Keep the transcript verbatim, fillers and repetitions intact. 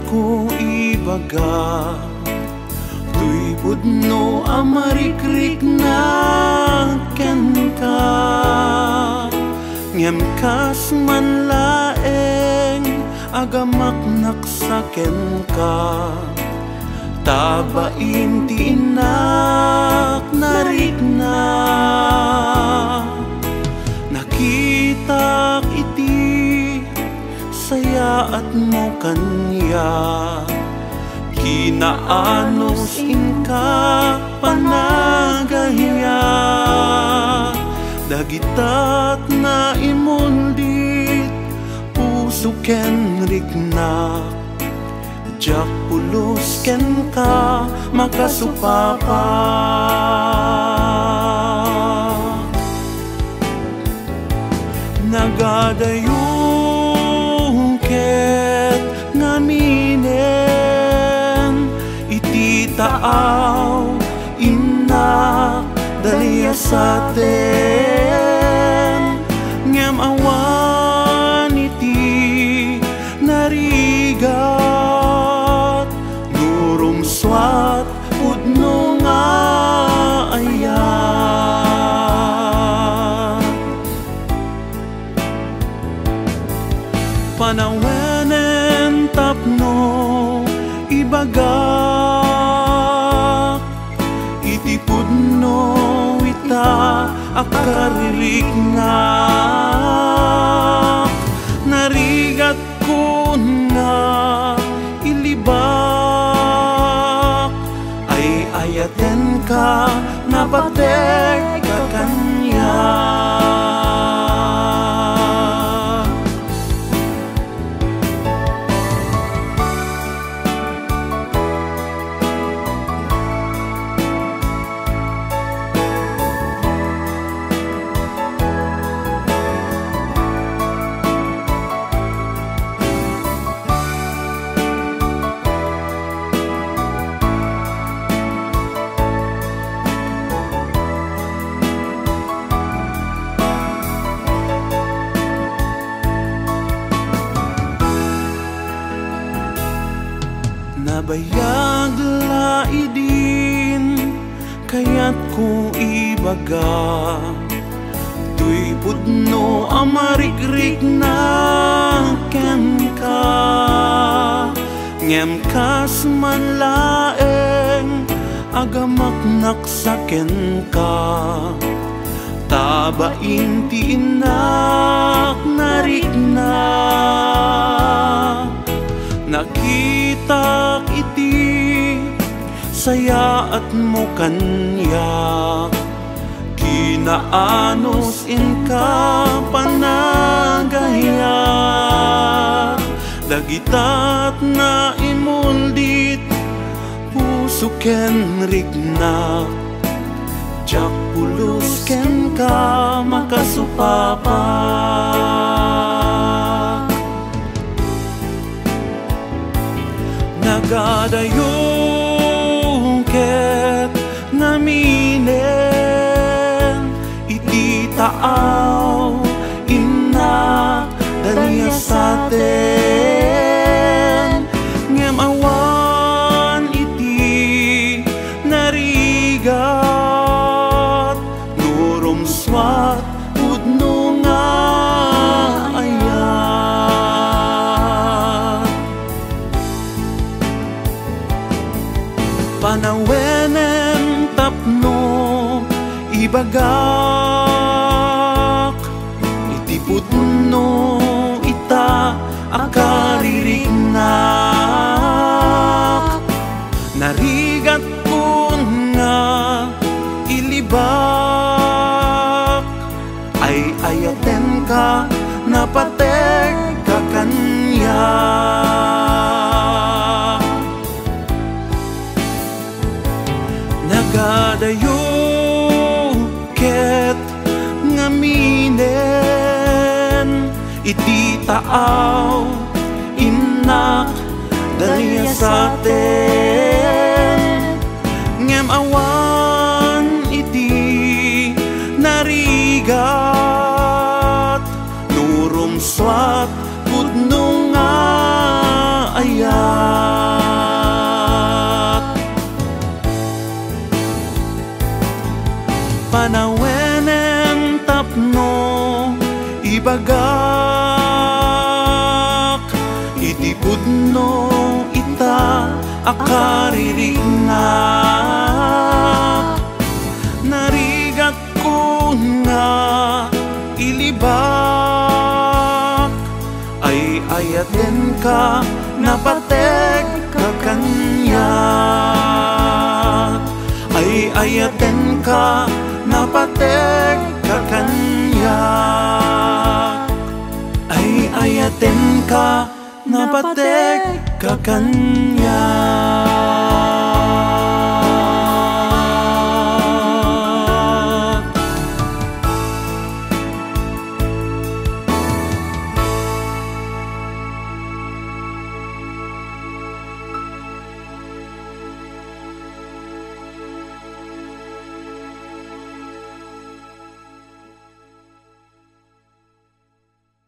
ko ibaga, tuy pudno amarikrik na kenta. Ngem kas man laeng agamak naksaken ka, tabain ti inak narikna. Nakita iti sayaat mo kanya, kinaanos inka panagahiya. Dagitat na imundit puso ken rikna, jak pulos ken ka makasupapa. Nagadayong ket ngaminen iti taaw inak daliya sa ten. Ngem awan iti narigat, nurumswat pudno nga ayat. Panawenen tapno ibagak, iti pudno ita akaririk na. Narigat ko na ilibak, ay ayaten ka napatek ka kanya. Nabayag laidin kayat ko ibaga, tuy pudno amarikrik na ken ka. Ngem kas man laeng agamak naksaken ka, tabain ti inak narikna. Nakita iti sayaat mo kanya, kinaanos inka panagahiya. Dagitat na imuldit puso ken rikna, jak pulos ken ka makasupapa. Nagadayong ket ngaminen iti taaw inak daliya sa ten. Ngem awan iti narigat, nurumswat pudno nga ayat. Panawenen tapno ibagak, iti pudno ita akaririk na. Narigat ko nga ilibak, ay ayaten ka napatek ka kanya. Nagadayong ket ngaminen iti taaw inak daliya sa ten. Ngem awan iti narigat, nurumswat pudno nga ayat. panawenen tapno ibagak iti pudno ita akaririgna narigat ko nga ilibak ay ayaten ka napatek ka kanya ay ayaten ka napatek ka kanya ay ayaten ka napatek ka kanya.